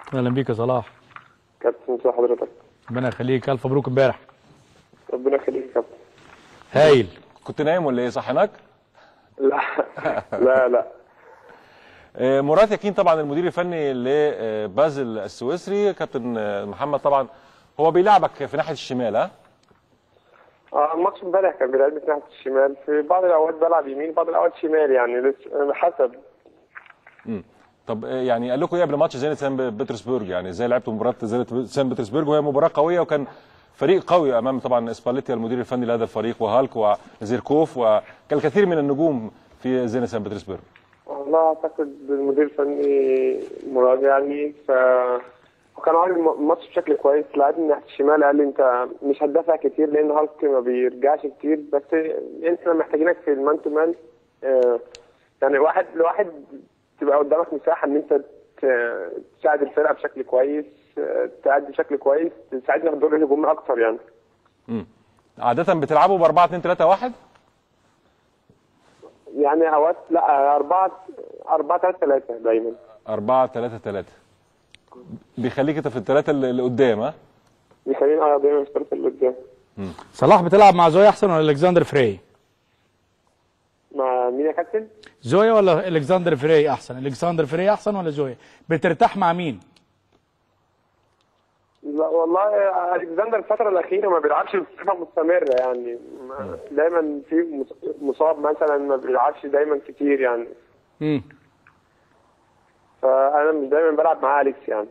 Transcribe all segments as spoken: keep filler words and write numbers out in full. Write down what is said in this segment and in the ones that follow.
اهلا بيك يا صلاح. كابتن ازي حضرتك؟ ربنا يخليك، الف مبروك امبارح. ربنا يخليك يا كابتن. هايل. كنت نايم ولا ايه؟ صحيناك؟ لا لا لا. مراد يكين طبعا المدير الفني لبازل السويسري، كابتن محمد طبعا هو بيلعبك في ناحيه الشمال. ها؟ اه الماتش امبارح كان بيلعبني في ناحيه الشمال، في بعض الاوقات بلعب يمين بعض الاوقات شمال، يعني حسب. امم طب يعني قال لكم ايه قبل ماتش زينت سان بطرسبرج؟ يعني ازاي لعبتوا مباراه زينت سان بطرسبرج وهي مباراه قويه، وكان فريق قوي امام طبعا اسباليتيا المدير الفني لهذا الفريق وهالك وزيركوف والكثير من النجوم في زينت سان بطرسبرج. والله اعتقد المدير الفني مراد يعني ف وكان عامل الماتش بشكل كويس، لعبني ناحيه الشمال، قال لي انت مش هتدافع كتير لان هالك ما بيرجعش كتير، بس انت محتاجينك في المان تو مان، يعني واحد لواحد تبقى قدامك مساحه ان انت تساعد الفرقه بشكل كويس، تأدي بشكل كويس، تساعدنا في الدور الهجومي اكتر يعني. امم عاده بتلعبوا ب أربعة اتنين تلاتة واحد؟ يعني اوقات لا أربعة أربعة تلاتة تلاتة دايما. أربعة تلاتة تلاتة بيخليك انت في الثلاثه اللي قدام. ها؟ بيخليني اه دايما في الثلاثه اللي قدام. صلاح بتلعب مع زويا احسن ولا الكسندر فري؟ مع مين يا كابتن؟ زويا ولا الكسندر فري احسن؟ الكسندر فري احسن ولا زويا؟ بترتاح مع مين؟ لا والله الكسندر الفترة الأخيرة ما بيلعبش بصفة مستمرة، يعني دايما في مصاب مثلا، ما بيلعبش دايما كتير يعني. امم فأنا مش دايما بلعب مع أليكس يعني.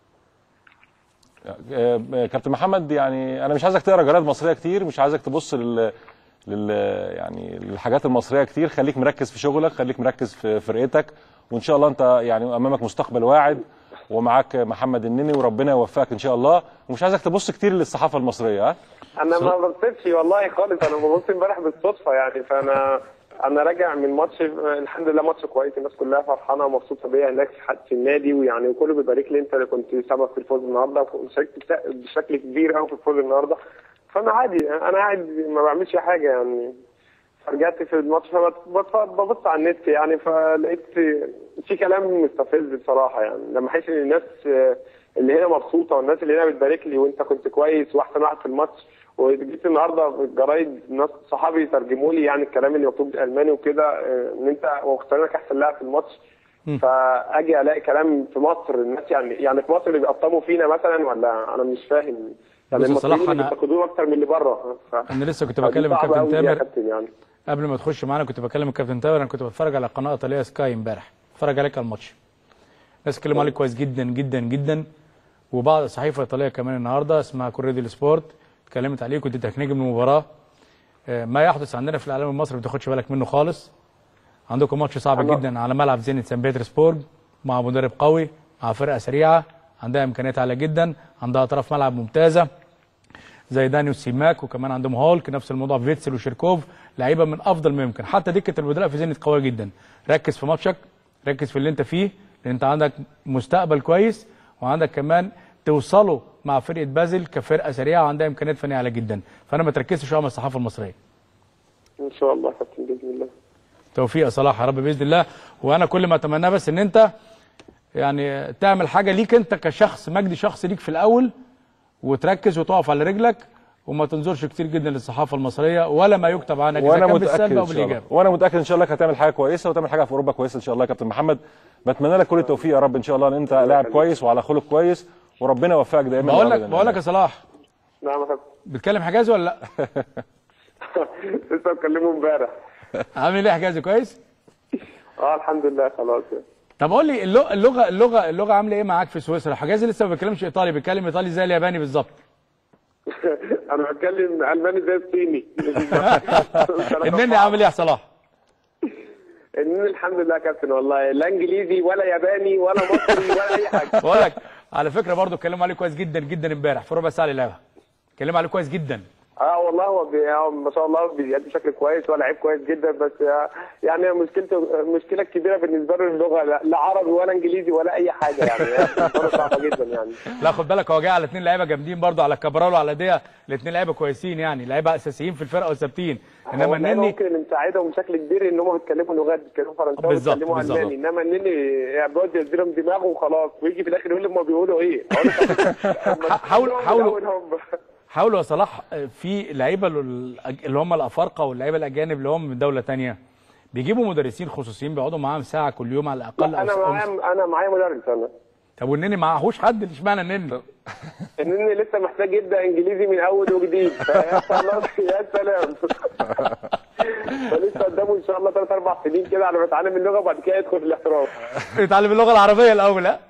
كابتن محمد، يعني أنا مش عايزك تقرا جرايد مصرية كتير، مش عايزك تبص لل لل يعني للحاجات المصرية كتير، خليك مركز في شغلك، خليك مركز في فرقتك، وإن شاء الله أنت يعني أمامك مستقبل واعد، ومعاك محمد النني وربنا يوفقك ان شاء الله، ومش عايزك تبص كتير للصحافه المصريه. ها انا ما ببصش والله خالص، انا ببص امبارح بالصدفه يعني، فانا انا راجع من ماتش الحمد لله ماتش كويس، الناس كلها فرحانه ومبسوطه بيا هناك في النادي، ويعني وكله بيبارك لي، انت اللي كنت سبب في الفوز النهارده وشاركت بشكل كبير قوي في الفوز النهارده، فانا عادي، انا قاعد ما بعملش حاجه يعني. فرجعت في الماتش فببص على النت يعني، فلقيت في كلام مستفز بصراحه يعني، لما احس ان الناس اللي هنا مبسوطه والناس اللي هنا بتبارك لي وانت كنت كويس واحسن واحد في الماتش، وجيت النهارده في الجرايد ناس صحابي يترجموا لي يعني الكلام اللي مكتوب بالالماني وكده، ان انت واختارينك احسن لاعب في الماتش، فاجي الاقي كلام في مصر الناس يعني يعني في مصر اللي بيقطموا فينا مثلا، ولا انا مش فاهم يعني المصريين اللي بينتقدوهم اكتر من اللي بره. ف... انا لسه كنت بكلم الكابتن تامر يعني. قبل ما تخش معانا، كنت بكلم الكابتن تامر، انا كنت بتفرج على قناه ايطاليه سكاي امبارح، بتفرج عليك على الماتش، الناس اتكلموا عليك كويس جدا جدا جدا، وبعض صحيفه ايطاليه كمان النهارده اسمها كوريدي السبورت اتكلمت عليك، كنت تكنيك من المباراه. ما يحدث عندنا في الاعلام المصري ما بتاخدش بالك منه خالص. عندكم ماتش صعب جدا على ملعب زينت سان بطرسبرج، مع مدرب قوي، مع فرقه سريعه عندها امكانيات عاليه جدا، عندها اطراف ملعب ممتازه زي دانيو سيماك، وكمان عندهم هولك نفس الموضوع، فيتسل وشيركوف، لعيبه من افضل ما يمكن، حتى دكه البدلاء في زينت قويه جدا. ركز في ماتشك، ركز في اللي انت فيه، لان انت عندك مستقبل كويس، وعندك كمان توصلوا مع فرقه بازل كفرقه سريعه وعندها امكانيات فنيه عاليه جدا، فانا ما تركزش شويه مع الصحافه المصريه. ان شاء الله يا كابتن باذن الله. توفيق يا صلاح يا رب باذن الله، وانا كل ما اتمناه بس ان انت يعني تعمل حاجه ليك انت كشخص، مجدي شخص ليك في الاول، وتركز وتقف على رجلك، وما تنظرش كتير جدا للصحافه المصريه ولا ما يكتب عنك، اذا كان بالسلب او بالايجاب. وانا متاكد ان شاء الله هتعمل حاجه كويسه وتعمل حاجه في اوروبا كويسه ان شاء الله يا كابتن محمد. بتمنى لك كل التوفيق يا رب ان شاء الله، ان انت لاعب كويس وعلى خلق كويس، وربنا يوفقك دايما. بقول لك بقول لك يا صلاح. نعم يا كابتن. بتكلم حجازي ولا لا؟ لسه بكلمه امبارح. عامل ايه حجازي؟ كويس؟ اه الحمد لله خلاص. طب قول لي اللغه اللغه اللغه اللغه عامله ايه معاك في سويسرا؟ حجازي لسه ما بيتكلمش ايطالي، بيتكلم ايطالي زي الياباني بالظبط. انا بتكلم الماني زي الصيني. النني عامل ايه يا صلاح؟ النني الحمد لله يا كابتن، والله لا انجليزي ولا ياباني ولا مصري ولا اي حاجه. بقول لك على فكره برضه اتكلموا عليه كويس جدا جدا امبارح في ربع ساعه اللي لعبها. اتكلموا عليه كويس جدا. اه والله هو بي... هو ما شاء الله بيأدي بشكل كويس، هو لعيب كويس جدا، بس يعني مشكلته المشكله الكبيره بالنسبه له اللغه، لا, لا عربي ولا انجليزي ولا اي حاجه يعني صعبه جدا يعني. لا خد بالك هو جاي على اثنين لعيبه جامدين برضه، على كابرال وعلى ديا، الاثنين لعيبه كويسين يعني، لعيبه اساسيين في الفرقه وثابتين. انما النني ممكن اللي مساعدهم بشكل كبير ان هم بيتكلموا لغات، بيتكلموا فرنساوي وبيتكلموا الماني، انما النني بيقعد يديلهم دماغه وخلاص، ويجي في الاخر يقول لهم هم بيقولوا ايه. حاولوا حاولوا حاولوا يا صلاح في لعيبه اللي هم الافارقه واللعيبه الاجانب اللي هم من دوله ثانيه بيجيبوا مدرسين خصوصيين بيقعدوا معاهم ساعه كل يوم على الاقل. انا معايا انا معايا مدرس انا. طب والنني معهوش حد؟ اشمعنى النني؟ النني لسه محتاج يبدا انجليزي من اول وجديد، فيا سلام يا سلام. فلسه قدامه ان شاء الله ثلاث اربع سنين كده على ما يتعلم اللغه وبعد كده يدخل الاحتراف. يتعلم اللغه العربيه الاول. ها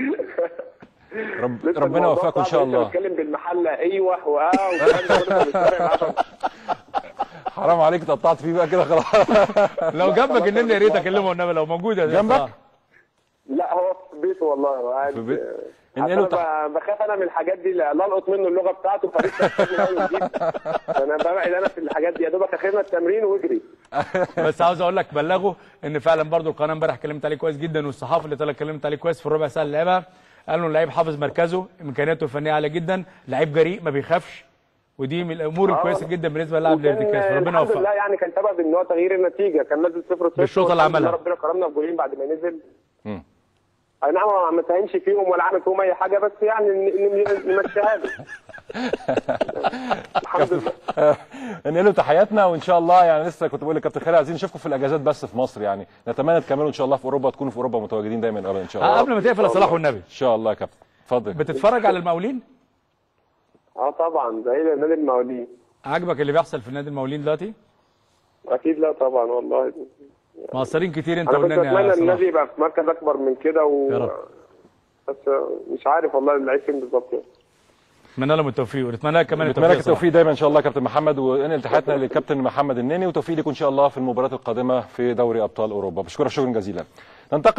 رب ربنا يوفقك ان شاء الله. بتكلم بالمحله ايوه واه والكلام ده. حرام عليك تقطعت فيه بقى كده خلاص. لو جنبك النني يا ريت اكلمه والنبي لو موجود يا جنبك. لا هو في بيته والله قاعد في بيت. انا بخاف انا من الحاجات دي، لا القط منه اللغه بتاعته فلسه انا ببعد انا في الحاجات دي، يا دوبك اخرنا التمرين واجري. بس عاوز اقول لك بلغه ان فعلا برضو القناه امبارح اتكلمت عليه كويس جدا، والصحافه اللي طلع اتكلمت عليه كويس في الربع ساعه اللي لعبها، قالوا لعيب حافظ مركزه، امكانياته الفنيه عاليه جدا، لعيب جريء ما بيخافش، ودي من الامور الكويسه جدا بالنسبه للاعب ليفدي كاس. ربنا يوفقه. الحمد لله يعني كان سبب ان هو تغيير النتيجه، كان نازل صفر صفر بالشوط اللي عملها ربنا كرمنا بجولين بعد ما نزل. امم اي نعم ما تهنش فيهم ولا عمل فيهم اي حاجه، بس يعني نمشيها له. الحمد لله. ننقل له تحياتنا وان شاء الله يعني لسه كنت بقول لكابتن خالد عايزين نشوفكم في الاجازات بس في مصر، يعني نتمنى تكملوا ان شاء الله في اوروبا، تكونوا في اوروبا متواجدين دايما ابدا ان شاء الله. قبل ما تقفل يا صلاح والنبي. ان شاء الله يا كابتن اتفضل. بتتفرج على المقاولين؟ اه طبعا زي نادي المقاولين. عاجبك اللي بيحصل في نادي المقاولين دلوقتي؟ اكيد لا طبعا والله. مقصرين كتير انت والنبي. انا كنت اتمنى النادي يبقى في مركز اكبر من كده و... يا رب. بس مش عارف والله اللعيب فين بالظبط. نتمنى لهم التوفيق ونتمنى لك كمان التوفيق. نتمنى لك التوفيق دايما ان شاء الله يا كابتن محمد، وانقل تحياتنا للكابتن محمد النني، وتوفيق لكم ان شاء الله في المباريات القادمه في دوري ابطال اوروبا. بشكرك شكرا جزيلا. ننتقل